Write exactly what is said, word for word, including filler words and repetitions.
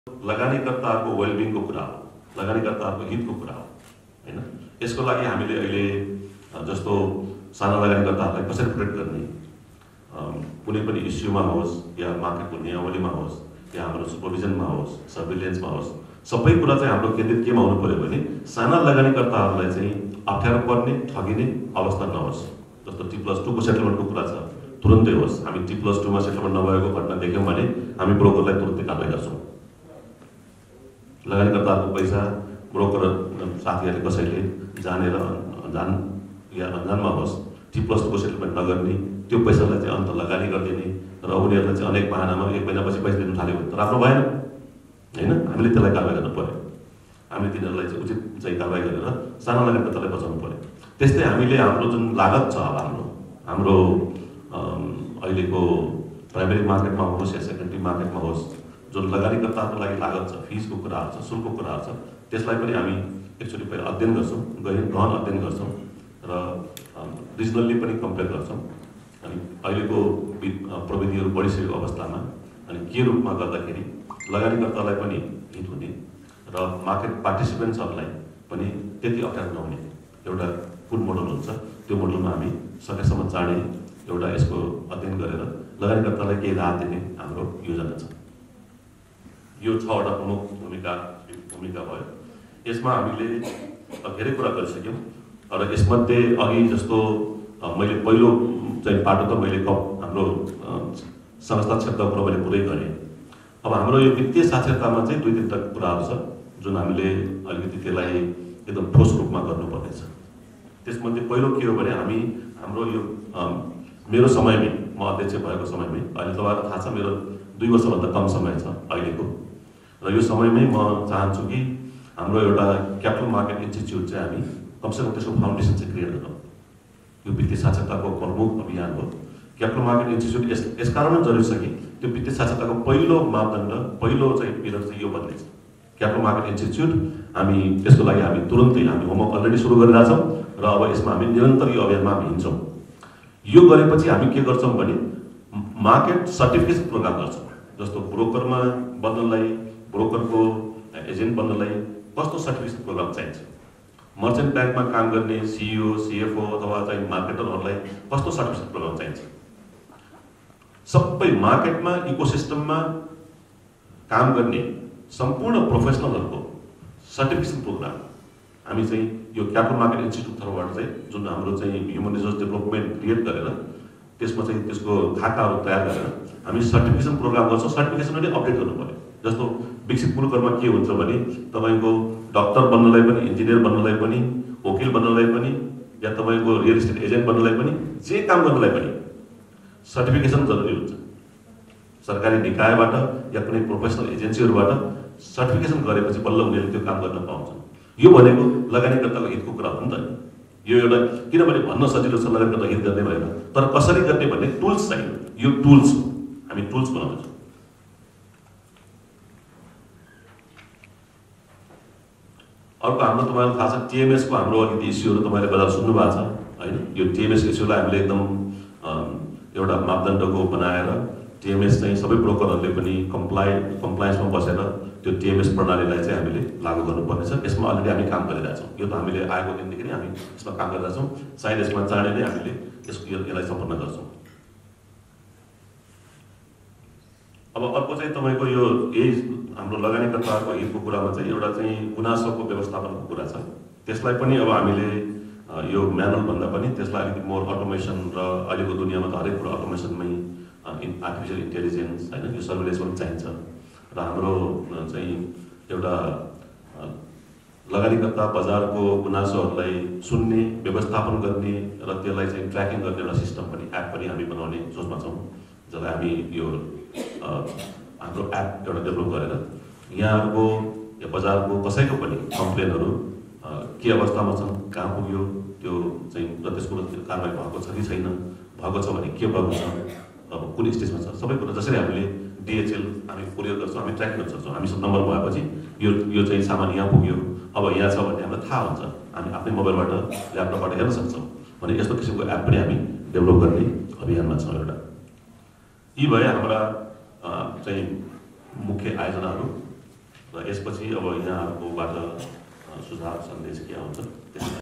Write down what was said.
लगानीकर्ताहरूको वेलबिङको कुरा हो, लगानीकर्ताहरूको हितको कुरा हो हैन। यसको लागि हामीले अहिले जस्तो साना लगानीकर्ताहरूलाई कसरी प्रोटेक्ट गर्ने, कुनै पनि इस्युमा होस् या मार्केटको नियमावलीमा होस् या हाम्रो सुपरभिजनमा होस्, सर्भिलेन्समा होस्, सबै कुरा चाहिँ हाम्रो केन्द्रित केमा हुनु पर्यो भने साना लगानीकर्ताहरूलाई चाहिँ अप्ठ्यारो पर्ने, ठगिने अवस्था नहोस्। जस्तो टी प्लस टूको सेटलमेन्टको कुरा छ, तुरन्तै होस्। हामी टी प्लस टूमा सेटलमेन्ट नभएको घटना देख्यौँ भने हामी ब्रोकरलाई तुरन्तै कारबाही गर्छौँ। लगानीकर्ताहरूको पैसा ब्रोकर साथीहरूले कसैले जानेर जान या अनजानमा होस् टी प्लस टूको सेटलमेन्ट नगर्ने, त्यो पैसालाई चाहिँ अन्त लगानी गरिदिने र उनीहरूलाई चाहिँ अनेक बहानामा एक महिनापछि पैसा दिनु थाल्यो भने त राम्रो भएन हैन। हामीले त्यसलाई कारबाही गर्नु पर्यो। हामीले तिनीहरूलाई चाहिँ उचित चाहिँ कारबाही गरेर साना लगानीकर्तालाई बचाउनु पर्यो। त्यस्तै हामीले हाम्रो जुन लागत छ, अब हाम्रो हाम्रो अहिलेको प्राइमेरी मार्केटमा होस् या सेकेन्डरी मार्केटमा होस्, जुन लगानीकर्ताहरूको लागि लागत छ, फिसको कुराहरू छ, शुल्कको कुराहरू छ, त्यसलाई पनि हामी एकचोटि पहिला अध्ययन गर्छौँ, गहन गहन अध्ययन गर्छौँ र रिजनल्ली पनि कम्पेयर गर्छौँ। अनि अहिलेको प्रविधिहरू बढिसकेको अवस्थामा अनि के रूपमा गर्दाखेरि लगानीकर्तालाई पनि हित हुने र मार्केट पार्टिसिपेन्ट्सहरूलाई पनि त्यति अप्ठ्यारो नहुने एउटा कुन मोडल हुन्छ, त्यो मोडलमा हामी सकेसम्म चाँडै एउटा यसको अध्ययन गरेर लगानीकर्तालाई केही राहत दिने हाम्रो योजना छ। यो छवटा प्रमुख भूमिका भूमिका भयो। यसमा हामीले धेरै कुरा गरिसक्यौँ र यसमध्ये अघि जस्तो मैले पहिलो चाहिँ पाटो त मैले कप हाम्रो संस्था क्षेत्रको कुरा मैले पुरै गरेँ। अब हाम्रो यो वित्तीय साक्षरतामा चाहिँ दुई तिनवटा कुराहरू छ जुन हामीले अलिकति त्यसलाई एकदम ठोस रूपमा गर्नुपर्नेछ। त्यसमध्ये पहिलो के हो भने हामी हाम्रो यो मेरो समयमै, म अध्यक्ष भएको समयमै, अहिले तपाईँलाई थाहा छ मेरो दुई वर्षभन्दा कम समय छ अहिलेको, र यो समयमै म चाहन्छु कि हाम्रो एउटा क्यापिटल मार्केट इन्स्टिच्युट चाहिँ हामी कमसेकम त्यसको फाउन्डेसन चाहिँ क्रिएट गरौँ। यो वित्तीय साक्षरताको प्रमुख अभियान हो। क्यापिटल मार्केट इन्स्टिच्युट यस यसकारण जरुरी छ कि त्यो वित्तीय साक्षरताको पहिलो मापदण्ड, पहिलो चाहिँ पिलर चाहिँ यो बन्दैछ क्यापिटल मार्केट इन्स्टिच्युट। हामी त्यसको लागि हामी तुरन्तै हामी होमवर्क अलरेडी सुरु गरिरहेछौँ र अब यसमा हामी निरन्तर यो अभियानमा हामी हिँड्छौँ। यो गरेपछि हामी के गर्छौँ भने मार्केट सर्टिफिकेसन प्रोग्राम गर्छौँ। जस्तो ब्रोकरमा बन्नलाई, ब्रोकरको एजेन्ट बन्नलाई कस्तो सर्टिफिकेसन प्रोग्राम चाहिन्छ, मर्चेन्ट ब्याङ्कमा काम गर्ने सिइओ, सिएफओ अथवा चाहिँ मार्केटरहरूलाई कस्तो सर्टिफिकेसन प्रोग्राम चाहिन्छ। सबै मार्केटमा इकोसिस्टममा काम गर्ने सम्पूर्ण प्रोफेसनलहरूको सर्टिफिकेसन प्रोग्राम हामी चाहिँ यो क्यापिटल मार्केट इन्स्टिट्युट तर्फबाट चाहिँ जुन हाम्रो चाहिँ ह्युमन रिसोर्स डेभलपमेन्ट क्रिएट गरेर त्यसमा चाहिँ त्यसको खाकाहरू तयार गरेर हामी सर्टिफिकेसन प्रोग्राम गर्छौँ। सर्टिफिकेसन पनि अपडेट गर्नु पर्यो। जस्तो विकसित मुलुकहरूमा के हुन्छ भने तपाईँको डक्टर बन्नलाई पनि, इन्जिनियर बन्नलाई पनि, वकिल बन्नलाई पनि या तपाईँको रियल इस्टेट एजेन्ट बन्नलाई पनि, जे काम गर्नलाई पनि सर्टिफिकेसन जरुरी हुन्छ। सरकारी निकायबाट या कुनै प्रोफेसनल एजेन्सीहरूबाट सर्टिफिकेसन गरेपछि बल्ल उनीहरूले त्यो काम गर्न पाउँछन्। यो भनेको लगानीकर्ताको हितको कुरा हो नि त। यो एउटा किनभने भन्न सजिलो छ लगानीकर्ता हित गर्ने भएन, तर कसरी गर्ने भन्ने टुल्स चाहियो। यो टुल्स हो, हामी टुल्स बनाउँछौँ। अर्को हाम्रो तपाईँलाई थाहा छ टिएमएसको हाम्रो अलिकति इस्युहरू तपाईँले बजार सुन्नु भएको छ होइन। यो टिएमएस इस्युलाई हामीले एकदम एउटा मापदण्डको बनाएर टिएमएस चाहिँ सबै ब्रोकरहरूले पनि कम्प्लाइ कम्प्लायन्समा बसेर त्यो टिएमएस प्रणालीलाई चाहिँ हामीले लागू गर्नुपर्नेछ। यसमा अलरेडी हामी काम गरिरहेछौँ। यो त हामीले आएको दिनदेखि नै हामी यसमा काम गरिरहेछौँ। सायद यसमा चाँडै नै हामीले यसको यसलाई सम्पन्न गर्छौँ। अब अर्को चाहिँ तपाईँको यो यही हाम्रो लगानीकर्ताहरूको हितको कुरामा चाहिँ एउटा चाहिँ गुनासोको व्यवस्थापनको कुरा छ। त्यसलाई पनि अब हामीले यो म्यानुअल भन्दा पनि त्यसलाई अलिकति मोर अटोमेसन र अहिलेको दुनियाँमा त हरेक कुरा अटोमेसनमै आर्टिफिसियल इन्टेलिजेन्स होइन, यो सर्भिलेन्स पनि चाहिन्छ र हाम्रो चाहिँ एउटा लगानीकर्ता बजारको गुनासोहरूलाई सुन्ने, व्यवस्थापन गर्ने र त्यसलाई चाहिँ ट्र्याकिङ गर्ने एउटा सिस्टम पनि, एप पनि हामी बनाउने सोचमा छौँ। जसलाई हामी यो हाम्रो एप एउटा डेभलप गरेर यहाँहरूको या बजारको कसैको पनि कम्प्लेनहरू के अवस्थामा छन्, कहाँ पुग्यो त्यो चाहिँ र त्यसको कारवाही भएको छ कि छैन, भएको छ भने के भएको छ, अब कुन स्टेजमा छ, सबै कुरा जसरी हामीले डिएचएल हामी कोरियर गर्छौँ, हामी ट्र्याक गर्न सक्छौँ। हामीसँग नम्बर भएपछि यो यो चाहिँ सामान यहाँ पुग्यो, अब यहाँ छ भन्ने हामीलाई थाहा हुन्छ। हामी आफ्नै मोबाइलबाट ल्यापटपबाट हेर्न सक्छौँ भने यस्तो किसिमको एप पनि हामी डेभलप गर्ने अभियानमा छौँ एउटा। यी भए हाम्रा चाहिँ मुख्य आयोजनाहरू। र यसपछि अब यहाँहरूकोबाट सुझाव सन्देश के आउँछ त्यसमा